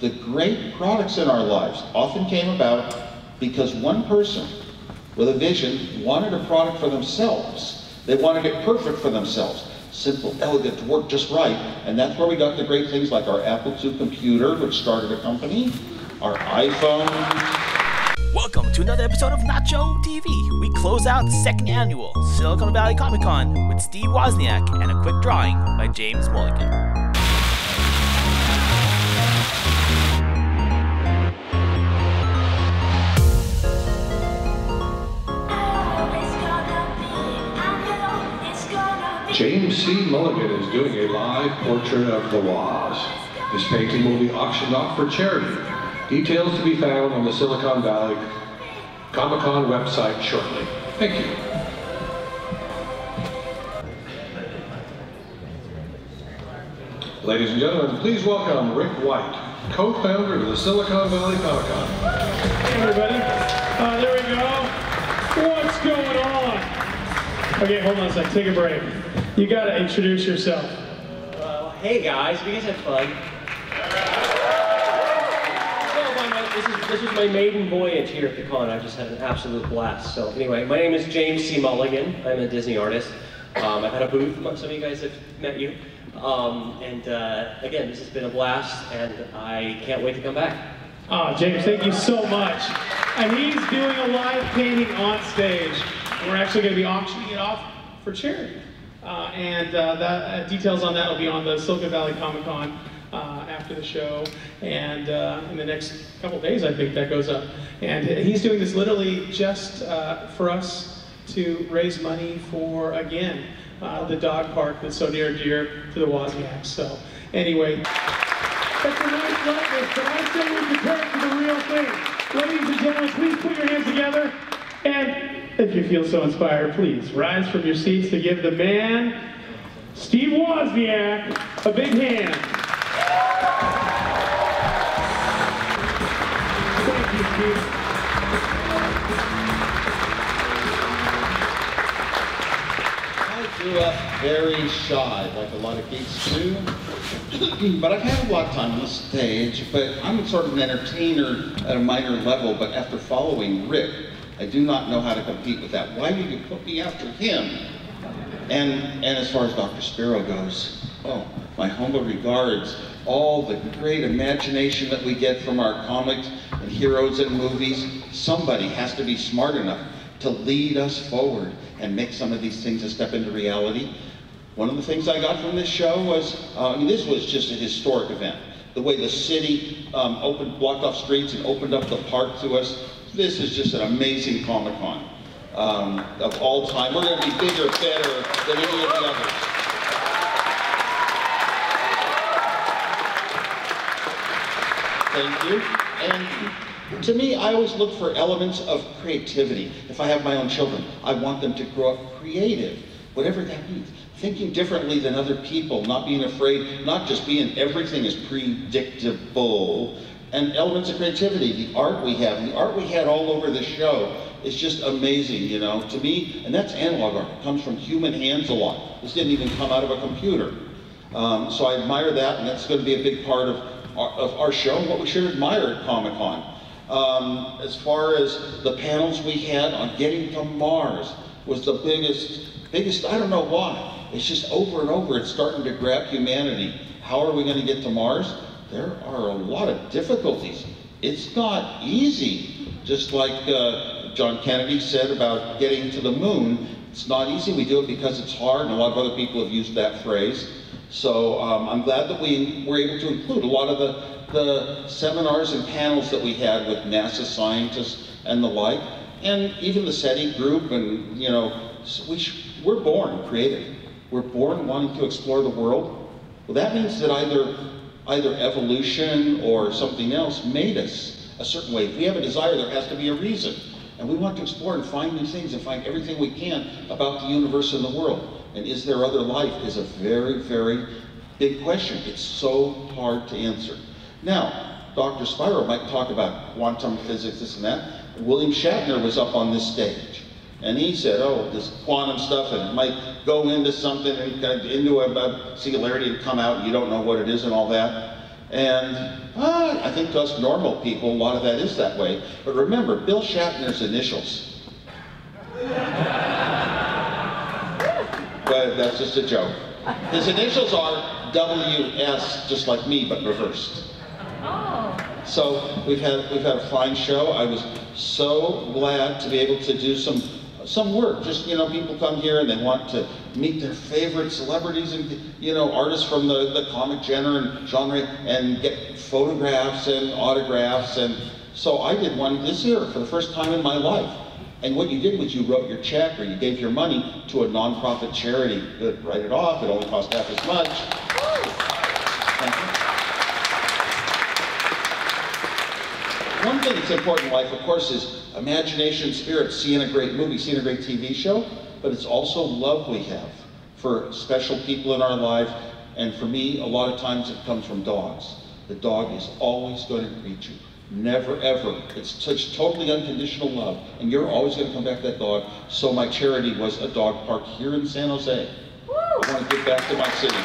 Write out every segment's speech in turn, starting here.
the great products in our lives often came about because one person with a vision wanted a product for themselves. They wanted it perfect for themselves. Simple, elegant, to work just right. And that's where we got the great things like our Apple II computer, which started a company, our iPhone. Welcome to another episode of Nacho TV. We close out the second annual Silicon Valley Comic-Con with Steve Wozniak and a quick drawing by James Mulligan. James C. Mulligan is doing a live portrait of the Woz. This painting will be auctioned off for charity. Details to be found on the Silicon Valley Comic-Con website shortly. Thank you. Ladies and gentlemen, please welcome Rick White, co-founder of the Silicon Valley Comic-Con. Hey everybody. There we go. What's going on? Okay, hold on a sec. Take a break. You gotta introduce yourself. Hey guys, if you guys have fun. This is my maiden voyage here at the con. I've just had an absolute blast. So anyway, my name is James C. Mulligan. I'm a Disney artist. I've had a booth. Some of you guys have met you. Again, this has been a blast, and I can't wait to come back. James, thank you so much. And he's doing a live painting on stage. We're actually going to be auctioning it off for charity. Details on that will be on the Silicon Valley Comic-Con after the show, and in the next couple days, I think that goes up. And he's doing this literally just for us to raise money for, again, the dog park that's so near and dear to the Wozniaks. So anyway, that's a nice likeness, but I say we prepare for the real thing. Ladies and gentlemen, please put your hands together, and if you feel so inspired, please rise from your seats to give the man, Steve Wozniak, a big hand. Thank you, Steve. I grew up very shy, like a lot of geeks do. But I've had a lot of time on the stage, but I'm sort of an entertainer at a minor level, but after following Rick, I do not know how to compete with that. Why did you put me after him? And as far as Dr. Sparrow goes, oh, my humble regards. All the great imagination that we get from our comics and heroes and movies, somebody has to be smart enough to lead us forward and make some of these things a step into reality. One of the things I got from this show was, this was just a historic event. The way the city blocked off streets and opened up the park to us. This is just an amazing Comic-Con of all time. We're going to be bigger, better than any of the others. Thank you. And to me, I always look for elements of creativity. If I have my own children, I want them to grow up creative, whatever that means. Thinking differently than other people, not being afraid, not just being everything is predictable. And elements of creativity, the art we have, and the art we had all over the show is just amazing, you know, to me. And that's analog art. It comes from human hands a lot. This didn't even come out of a computer. So I admire that, and that's going to be a big part of our show and what we should admire at Comic-Con. As far as the panels we had on getting to Mars was the biggest, I don't know why. It's just over and over, it's starting to grab humanity. How are we going to get to Mars? There are a lot of difficulties. It's not easy. Just like John Kennedy said about getting to the moon, it's not easy. We do it because it's hard, and a lot of other people have used that phrase. So I'm glad that we were able to include a lot of the seminars and panels that we had with NASA scientists and the like, and even the SETI group, and you know, we're born creative. We're born wanting to explore the world. Well, that means that either evolution or something else made us a certain way. If we have a desire, there has to be a reason. And we want to explore and find new things and find everything we can about the universe and the world. And is there other life is a very, very big question. It's so hard to answer. Now, Dr. Spiro might talk about quantum physics, this and that. William Shatner was up on this stage. And he said, oh, this quantum stuff, and it might go into something, and into a singularity and come out, and you don't know what it is and all that. And I think to us normal people, a lot of that is that way. But remember, Bill Shatner's initials. But that's just a joke. His initials are WS, just like me, but reversed. So we've had a fine show. I was so glad to be able to do some work. Just, you know, people come here and they want to meet their favorite celebrities and, you know, artists from the comic genre and get photographs and autographs. And so I did one this year for the first time in my life. And what you did was you wrote your check or you gave your money to a nonprofit charity. Good, write it off. It only cost half as much. Thank you. One thing that's important in life, of course, is imagination, spirit, seeing a great movie, seeing a great TV show, but it's also love we have for special people in our life. And for me, a lot of times it comes from dogs. The dog is always going to greet you. Never, ever. It's such totally unconditional love. And you're always going to come back to that dog. So my charity was a dog park here in San Jose. Woo! I want to give back to my city.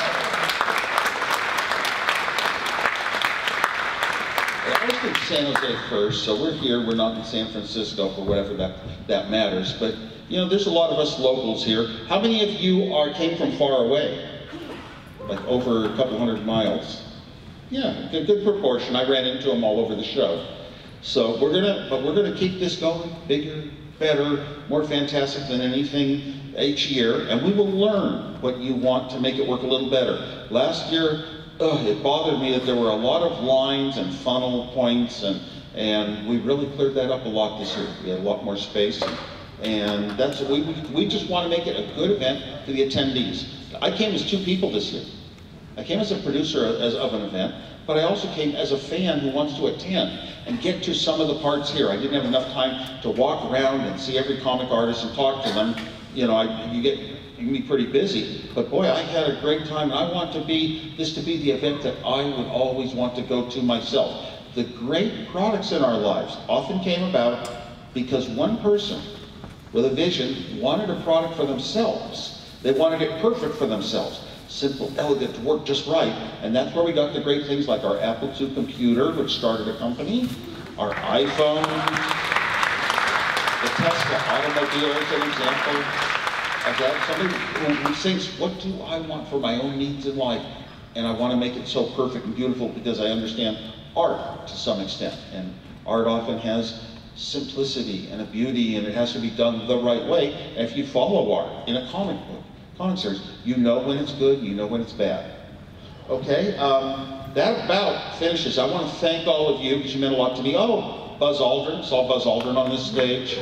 I was in San Jose first, so we're here. We're not in San Francisco for whatever that matters. But, you know, there's a lot of us locals here. How many of you came from far away? Like over a couple hundred miles? Yeah, a good proportion. I ran into them all over the show. So we're gonna keep this going, bigger, better, more fantastic than anything each year, and we will learn what you want to make it work a little better. Last year, it bothered me that there were a lot of lines and funnel points, and we really cleared that up a lot this year. We had a lot more space, and that's we just want to make it a good event for the attendees. I came as 2 people this year. I came as a producer of an event, but I also came as a fan who wants to attend and get to some of the parts here. I didn't have enough time to walk around and see every comic artist and talk to them. You know, you can be pretty busy, but boy, I had a great time. I want this to be the event that I would always want to go to myself. The great products in our lives often came about because one person with a vision wanted a product for themselves. They wanted it perfect for themselves. Simple, elegant, to work just right. And that's where we got the great things like our Apple II computer, which started a company, our iPhone, the Tesla automobile is an example of that. Somebody who thinks, what do I want for my own needs in life? And I want to make it so perfect and beautiful because I understand art to some extent. And art often has simplicity and a beauty, and it has to be done the right way. And if you follow art in a comic book, series, you know when it's good, you know when it's bad. Okay, that about finishes. I want to thank all of you because you meant a lot to me. Oh, Buzz Aldrin, saw Buzz Aldrin on this stage.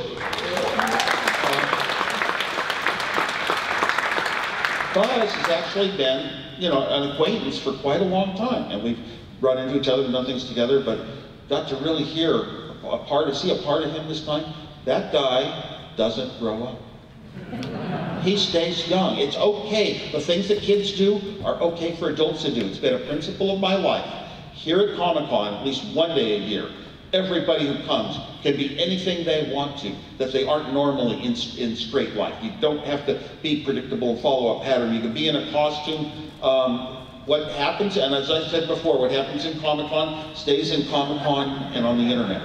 Buzz has actually been, you know, an acquaintance for quite a long time, and we've run into each other and done things together, but got to really hear see a part of him this time. That guy doesn't grow up. He stays young. It's okay. The things that kids do are okay for adults to do. It's been a principle of my life. Here at Comic-Con, at least one day a year, everybody who comes can be anything they want to, that they aren't normally in straight life. You don't have to be predictable and follow a pattern. You can be in a costume. What happens, and as I said before, what happens in Comic-Con stays in Comic-Con and on the internet.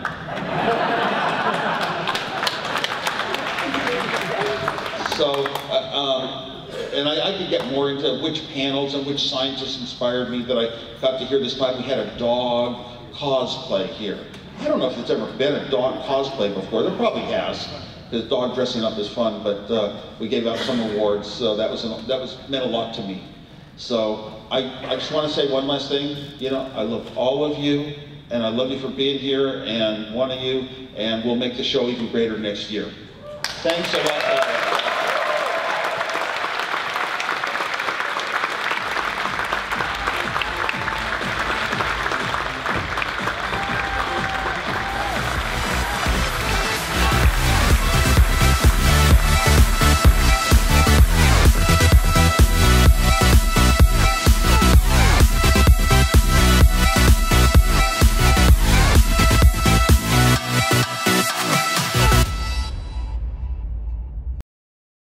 So, and I could get more into which panels and which scientists inspired me that I got to hear this time. We had a dog cosplay here. I don't know if it's ever been a dog cosplay before. There probably has, because dog dressing up is fun, but we gave out some awards, so that meant a lot to me. So I just want to say one last thing. You know, I love all of you, and I love you for being here, and one of you, and we'll make the show even greater next year. Thanks a lot.